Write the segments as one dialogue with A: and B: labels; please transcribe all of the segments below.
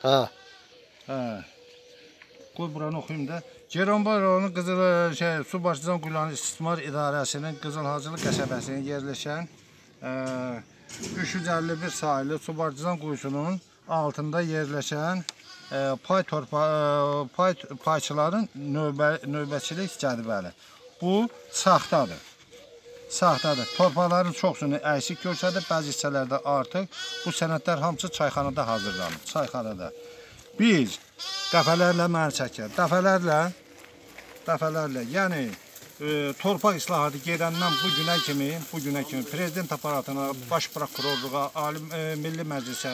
A: Hə.
B: Hə. Qoy buranı oxuyum da. Ceyranbay rayonu Subaşçıdan Quyularının İstismar İdarəsinin Qızılhacılı qəsəbəsinin yerləşən 351 sayılı Subaşçıdan Quyusunun altında yerləşən payçıların növbəçilik cədvəli. Bu saxtadır. Saxtadır. Torpaqların çoxsunu əksik görsədir, bəzi hissələrdə artıq. Bu sənədlər hamısı çayxanada hazırlanır. Çayxanada. Biz dəfələrlə məni çəkir. Dəfələrlə, yəni torpaq islahatı gedəndən bu günə kimi prezident aparatına, baş prokurorluğa, Milli Məclisə,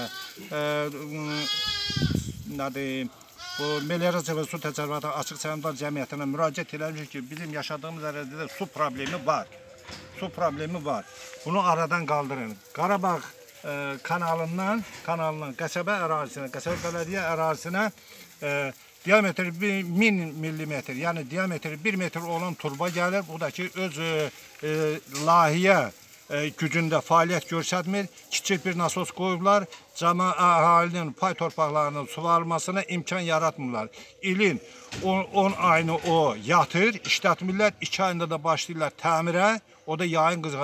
B: bu meliorasiya və su təsərrüfatı açıq səhmdar cəmiyyətinə müraciət eləmişik ki, bizim yaşadığımız ərazidə su problemi var. Su problemi var. Bunu aradan qaldırın. Qarabağ kanalından qəsəbə ərazisinə, qəsəbə bələdiyyə ərazisinə diametri 1000 millimetr, yəni diametri 1 metr olan turba gəlir. Bu da ki, öz layihə gücündə fəaliyyət göstərmir. Kiçik bir nasos qoyublar, əhalinin pay torpaqlarının suvarılmasına imkan yaratmırlar. İlin 10 ayını o yatır, işlətmirlər, 2 ayında da başlayırlar təmirə. O da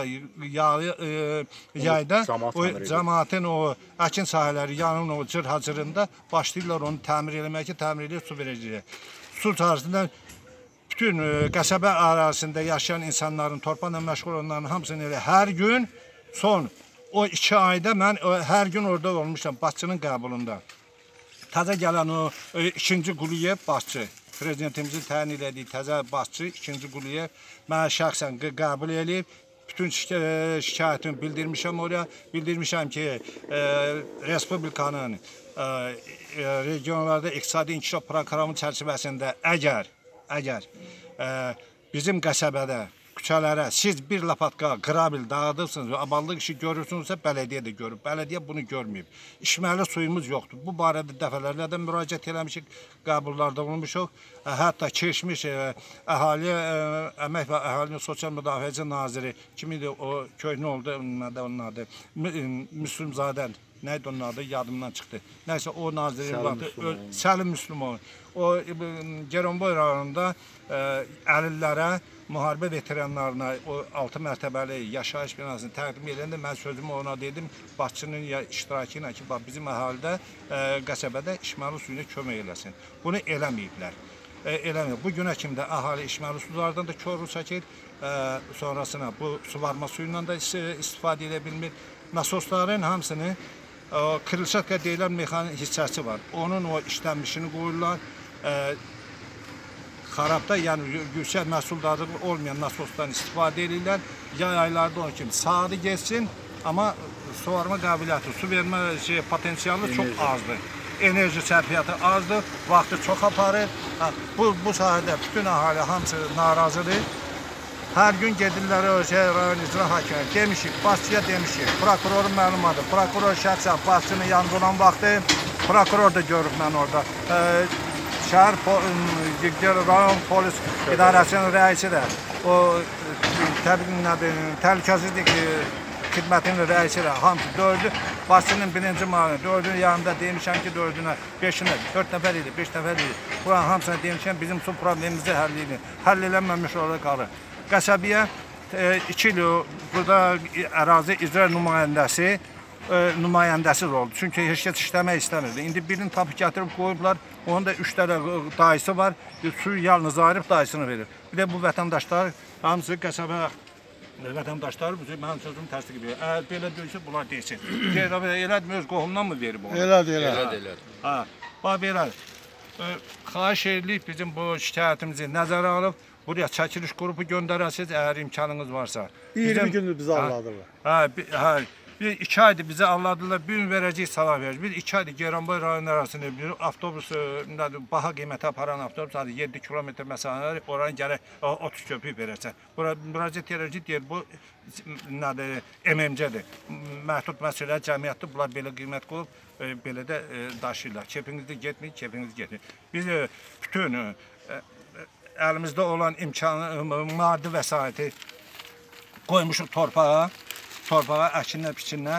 B: yayda cəmaətin o əkin sahələri yanın o cır-hacırında başlayırlar onu təmir eləmək ki, təmir eləyib su verəcək. Su çarəsində bütün qəsəbə ərazisində yaşayan insanların, torpaqla məşğul olanların hamısını elə hər gün son o 2 ayda mən hər gün orada olmuşam başçının qəbulunda. Təzə gələn o 2-ci Quliyev başçı. Prezidentimizin təyin elədiyi təzə başçı 2-ci Quliyev mənə şəxsən qəbul edib. Bütün şikayətimi bildirmişəm oraya. Bildirmişəm ki, Respublikanın regionlarda iqtisadi inkişaf proqramı çərçivəsində əgər bizim qəsəbədə, küçələrə siz bir lapatka qrabil dağıdırsınız və aballıq işi görürsünüzsə, bələdiyyə də görüb. Bələdiyyə bunu görməyib. İçməli suyumuz yoxdur. Bu barədə dəfələrlə də müraciət eləmişik, qəbullarda olmuşuq. Hətta keçmiş əhali, Əmək və Əhalinin Sosial Müdafiəsi Naziri, kim idi o, köhnə oldu, onun adı, Müslümzadə, nə idi onun adı, yadımdan çıxdı. Nəysə, o naziri vaxtı, Səlim Müslümov, o Ceyranbay rayonunda əlillərə, müharibə veteranlarına o 6 mərtəbəli yaşayış binasını təqdim edəndə mən sözümü ona dedim, başçının iştirakı ilə ki, bizim əhalidə, qəsəbədə içməli suyuna kömək eləsin. Bunu eləməyiblər. Bu günə kimi də əhali içməli sulardan da korluq çəkir, sonrasına bu suvarma suyundan da istifadə edə bilmir. Nasosların hamısını kırılçatka deyilən mexanik hissəsi var. Onun o işlənmişini qoyurlar. Xarabda, yəni yüksək məhsuldarlığı olmayan nasosdan istifadə edirlər. Yay aylarda onun kimi saatı geçsin, amma suvarma qabiliyyəti, su vermə potensialı çox azdır. Enerji sərfiyyatı azdır, vaxtı çox aparır. Bu sahədə bütün əhali hamısı narazıdır. Hər gün gedirlər rayon icra hakimə demişik, başçıya demişik, prokurorun məlumatı, prokuror şəxsən başçının yanında olan vaxtı, prokuror da görüb mən orada. Şəhər rayon polis idarəsinin rəisi də, o təhlükəsizlik xidmətinin rəisi də hamısı dördü. Başçının birinci müavini, dördünün yanında demişəm ki, dördünə, beşinə, 4 nəfər idi, 5 nəfər idi. Buranın hamısına demişəm, bizim su problemimizi həll eləməmiş orada qalır. Qəsəbiyə 2 il burada ərazi icra nümayəndəsiz oldu. Çünki heç kəs işləmək istəmirdi. İndi birini tapıb gətirib qoyublar, onun da 3 dənə dayısı var, suyu yalnız ayırıb dayısını verir. Bir də bu vətəndaşlar, hamısı qəsəbə vətəndaşları mənim sözümü təsdiq edir. Əgər belə deyilsə, bunlar deyilsin. Elədir, öz qohumdan mı verib onu?
A: Elədir.
B: Bax, belə, xahiş edirik bizim bu şikayətimizi nəzərə alıb, buraya çəkiliş qrupu göndərəsiniz, əgər imkanınız varsa.
A: 20 gündür bizi anladırlar.
B: Bir 2 aydır bizi anladılar, bir gün verəcək sala verir. Biz 2 aydır Ceyranbay rayonu arasında bir avtobus, baha qiymətə aparan avtobus, 7 kilometr məsafələri, oranı gələk 30 köpük verərsən. Müraciət edəcək deyir, bu MMC-dir. Məhdud məsələ cəmiyyətdir, bunlar belə qiymət qoyub, belə də daşıyırlar. Kepinizdə getmir, kepiniz getmir. Biz bütün əlimizdə olan imkanı, maddi vəsaiti qoymuşuq torpağa, əkinlə, biçinlə.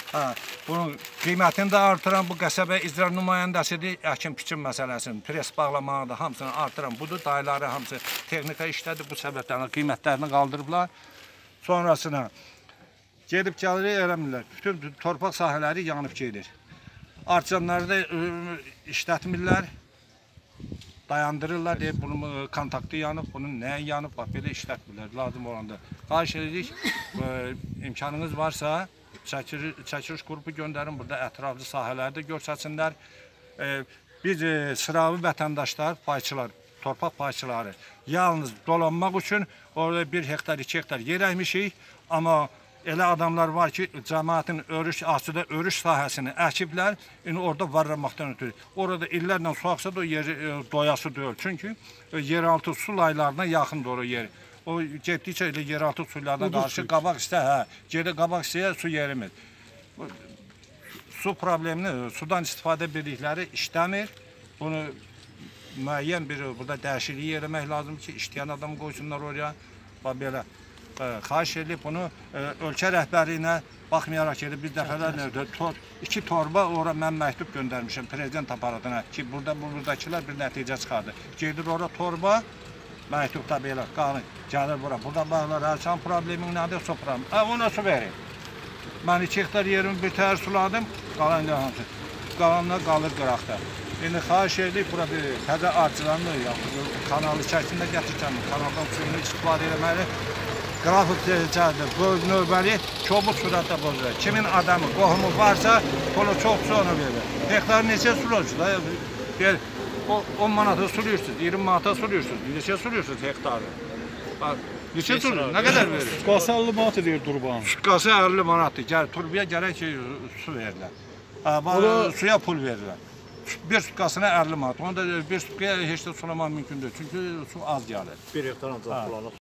B: Bunun qiymətini də artıran bu qəsəbə icra nümayəndəsidir. Əkin-biçin məsələsini, pres bağlamağı da hamısını artıran budur. Dayıları hamısı texnika işlədir. Bu səbəbdən qiymətlərini qaldırıblar. Sonrasına gedib gəlirik eləmirlər. Bütün torpaq sahələri yanıb gedir. Artcanları da işlətmirlər. Dayandırırlar, deyib bunun kontaktı yanıb, bunun nəyə yanıb, bax belə işlətmirlər, lazım olanda. Xahiş edirik, imkanınız varsa, çəkiliş qrupu göndərin, burada ətraflı sahələri də görsəsinlər. Biz sıravi vətəndaşlar, payçılar, torpaq payçıları yalnız dolanmaq üçün orada 1 hektar, 2 hektar yer əkmişik, amma elə adamlar var ki, cəmaətin asıda örüş sahəsini əkiblər, orada varlanmaqdan ötürü. Orada illərlə su axsa da o yeri doyası deyil. Çünki yeraltı su laylarına yaxındır o yer. O getdikcə elə yeraltı sularına qarşı qabaq istəyə su yerimir. Su problemini, sudan istifadə bildikləri işləmir. Bunu müəyyən bir burada dəyişiklik eləmək lazım ki, işləyən adam qoysunlar oraya. Bax belə. Xahiş edib bunu ölkə rəhbərliyinə baxmayaraq ki, biz dəfələrlə 2 torba ora mən məktub göndərmişəm prezident aparatına ki, buradakılar bir nəticə çıxardı. Gedir ora torba, məktubda belə qalın, gəlir bura. Burada baxırlar, sən problemin nədir, su problemi. Ona su verin. Mən 2 hektar yerimi bir təhər suladım, qalanlar qalır qıraqda. İndi xahiş edib, bura bir təzə artçılarını, kanalı içərisində gətirəcəm, kanaldan suyunu istifadə eləməli. Qrafik növbəli çobuk sürətdə bozulur. Kimin adamı, qohumu varsa, pulu çoxsa ona verir. Hektar neçə suluyorsunuz? 10 manata suluyorsunuz, 20 manata suluyorsunuz. Neçə suluyorsunuz hektarı? Neçə suluyorsunuz? Nə qədər verir?
A: Sutkası 50 manat edir turbanın.
B: Sutkası 50 manatdır. Turbaya gərək ki, su verirlər. Suya pul verirlər. Bir sutkasına 50 manat. Onda bir sutkaya heç də sulamaq mümkün deyil. Çünki su az gəlir.
A: 1 hektar ancaq kullanır.